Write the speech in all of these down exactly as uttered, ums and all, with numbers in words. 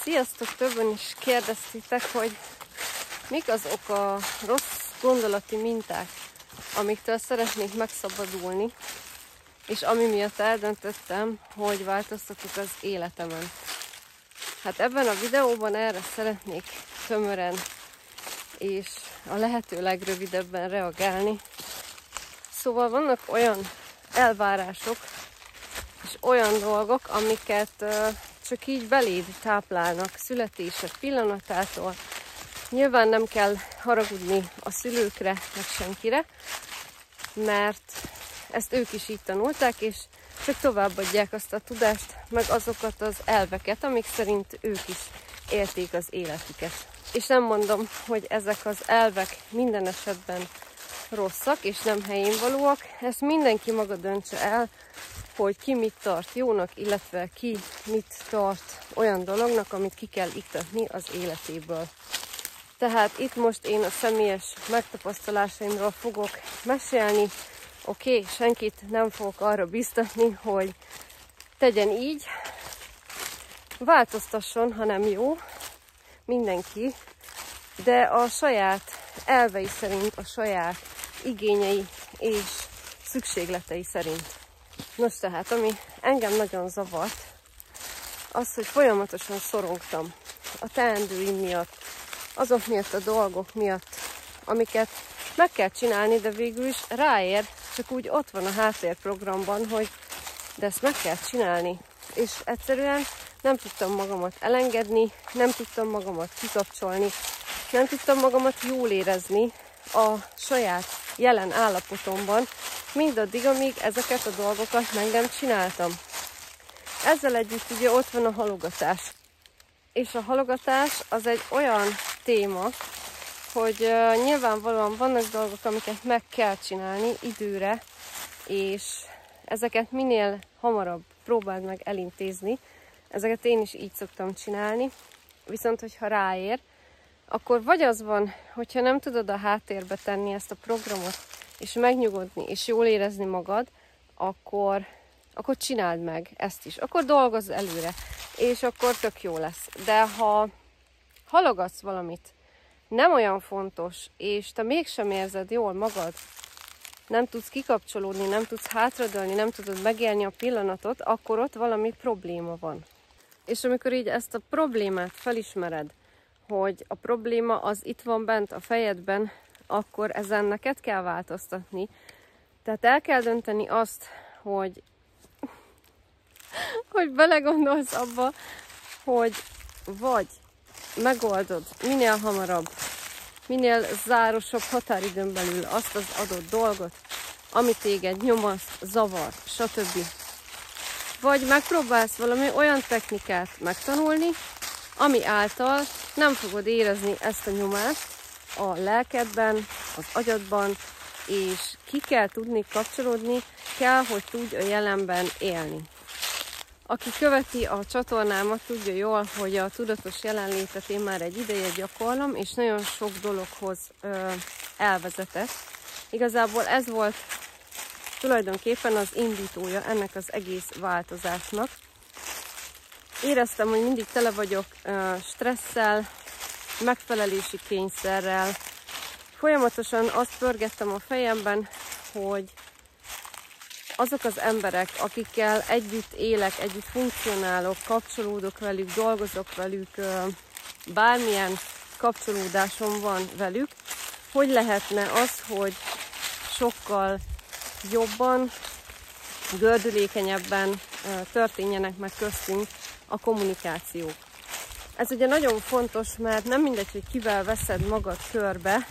Sziasztok! Többen is kérdeztétek, hogy mik azok a rossz gondolati minták, amiktől szeretnék megszabadulni, és ami miatt eldöntöttem, hogy változtatok az életemen. Hát ebben a videóban erre szeretnék tömören és a lehető legrövidebben reagálni. Szóval vannak olyan elvárások és olyan dolgok, amiket uh, csak így beléd táplálnak születésed pillanatától. Nyilván nem kell haragudni a szülőkre, meg senkire, mert ezt ők is így tanulták, és csak továbbadják azt a tudást, meg azokat az elveket, amik szerint ők is élték az életüket. És nem mondom, hogy ezek az elvek minden esetben rosszak és nem helyén valóak, ezt mindenki maga döntse el, hogy ki mit tart jónak, illetve ki mit tart olyan dolognak, amit ki kell iktatni az életéből. Tehát itt most én a személyes megtapasztalásaimról fogok mesélni. Oké, okay, senkit nem fogok arra biztatni, hogy tegyen így, változtasson, ha nem jó, mindenki, de a saját elvei szerint, a saját igényei és szükségletei szerint. Nos tehát, ami engem nagyon zavart, az, hogy folyamatosan szorongtam a teendőim miatt, azok miatt a dolgok miatt, amiket meg kell csinálni, de végül is ráér, csak úgy ott van a háttérprogramban, hogy de ezt meg kell csinálni. És egyszerűen nem tudtam magamat elengedni, nem tudtam magamat kikapcsolni, nem tudtam magamat jól érezni a saját jelen állapotomban, mindaddig, amíg ezeket a dolgokat meg nem csináltam. Ezzel együtt ugye ott van a halogatás. És a halogatás az egy olyan téma, hogy uh, nyilvánvalóan vannak dolgok, amiket meg kell csinálni időre, és ezeket minél hamarabb próbáld meg elintézni. Ezeket én is így szoktam csinálni, viszont hogyha ráér, akkor vagy az van, hogyha nem tudod a háttérbe tenni ezt a programot, és megnyugodni, és jól érezni magad, akkor, akkor csináld meg ezt is. Akkor dolgozz előre, és akkor tök jó lesz. De ha halogatsz valamit, nem olyan fontos, és te mégsem érzed jól magad, nem tudsz kikapcsolódni, nem tudsz hátradőlni, nem tudod megélni a pillanatot, akkor ott valami probléma van. És amikor így ezt a problémát felismered, hogy a probléma az itt van bent a fejedben, akkor ezen neked kell változtatni. Tehát el kell dönteni azt, hogy, hogy belegondolsz abba, hogy vagy megoldod minél hamarabb, minél zárosabb határidőn belül azt az adott dolgot, ami téged nyomaszt, zavar, stb. Vagy megpróbálsz valami olyan technikát megtanulni, ami által nem fogod érezni ezt a nyomást a lelkedben, az agyadban, és ki kell tudni kapcsolódni, kell, hogy tudj a jelenben élni. Aki követi a csatornámat, tudja jól, hogy a tudatos jelenlétet én már egy ideje gyakorlom, és nagyon sok dologhoz ö, elvezetett. Igazából ez volt tulajdonképpen az indítója ennek az egész változásnak. Éreztem, hogy mindig tele vagyok ö, stresszel, megfelelési kényszerrel. Folyamatosan azt pörgettem a fejemben, hogy azok az emberek, akikkel együtt élek, együtt funkcionálok, kapcsolódok velük, dolgozok velük, bármilyen kapcsolódásom van velük, hogy lehetne az, hogy sokkal jobban, gördülékenyebben történjenek meg köztünk a kommunikációk. Ez ugye nagyon fontos, mert nem mindegy, hogy kivel veszed magad körbe,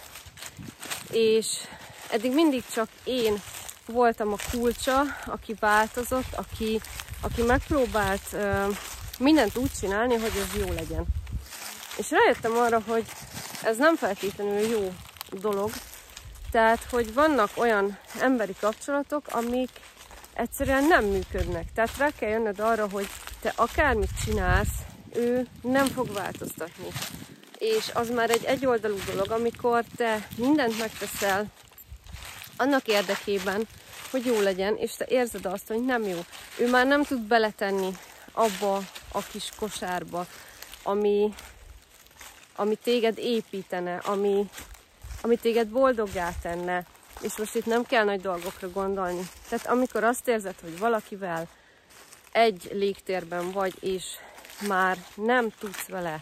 és eddig mindig csak én voltam a kulcsa, aki változott, aki, aki megpróbált uh, mindent úgy csinálni, hogy ez jó legyen. És rájöttem arra, hogy ez nem feltétlenül jó dolog, tehát, hogy vannak olyan emberi kapcsolatok, amik egyszerűen nem működnek. Tehát rá kell jönnöd arra, hogy te akármit csinálsz, ő nem fog változtatni. És az már egy egyoldalú dolog, amikor te mindent megteszel annak érdekében, hogy jó legyen, és te érzed azt, hogy nem jó. Ő már nem tud beletenni abba a kis kosárba, ami, ami téged építene, ami, ami téged boldoggá tenne. És most itt nem kell nagy dolgokra gondolni. Tehát amikor azt érzed, hogy valakivel egy légtérben vagy, és már nem tudsz vele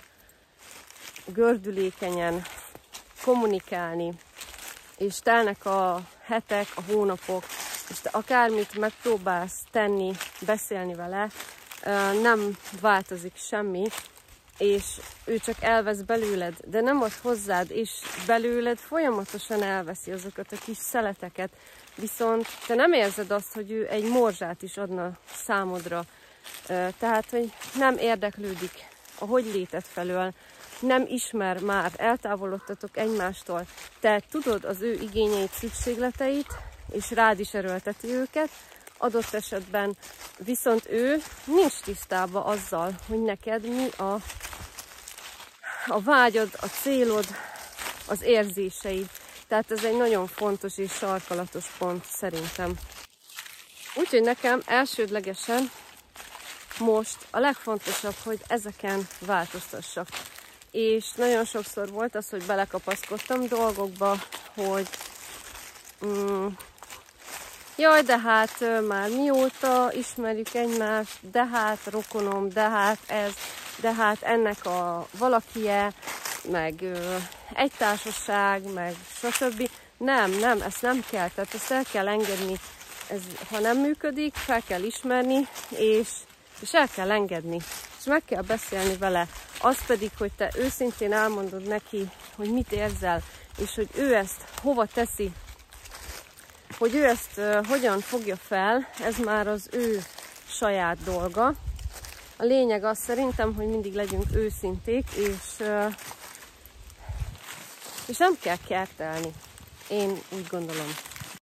gördülékenyen kommunikálni, és telnek a hetek, a hónapok, és te akármit megpróbálsz tenni, beszélni vele, nem változik semmi, és ő csak elvesz belőled, de nem ad hozzád, és belőled folyamatosan elveszi azokat a kis szeleteket, viszont te nem érzed azt, hogy ő egy morzsát is adna számodra. Tehát, hogy nem érdeklődik a hogy léted felől, nem ismer már, eltávolodtatok egymástól. Te tudod az ő igényeit, szükségleteit, és rád is erőlteti őket, adott esetben viszont ő nincs tisztában azzal, hogy neked mi a, a vágyad, a célod, az érzéseid. Tehát ez egy nagyon fontos és sarkalatos pont szerintem. Úgyhogy nekem elsődlegesen most a legfontosabb, hogy ezeken változtassak. És nagyon sokszor volt az, hogy belekapaszkodtam dolgokba, hogy mm, jaj, de hát már mióta ismerjük egymást, de hát rokonom, de hát ez, de hát ennek a valakije, meg ö, egy társaság, meg stb. Nem, nem, ezt nem kell, tehát ezt el kell engedni. Ez, ha nem működik, fel kell ismerni, és, és el kell engedni. És meg kell beszélni vele. Az pedig, hogy te őszintén elmondod neki, hogy mit érzel, és hogy ő ezt hova teszi, hogy ő ezt uh, hogyan fogja fel, ez már az ő saját dolga. A lényeg az szerintem, hogy mindig legyünk őszinték, és, uh, és nem kell kertelni. Én úgy gondolom.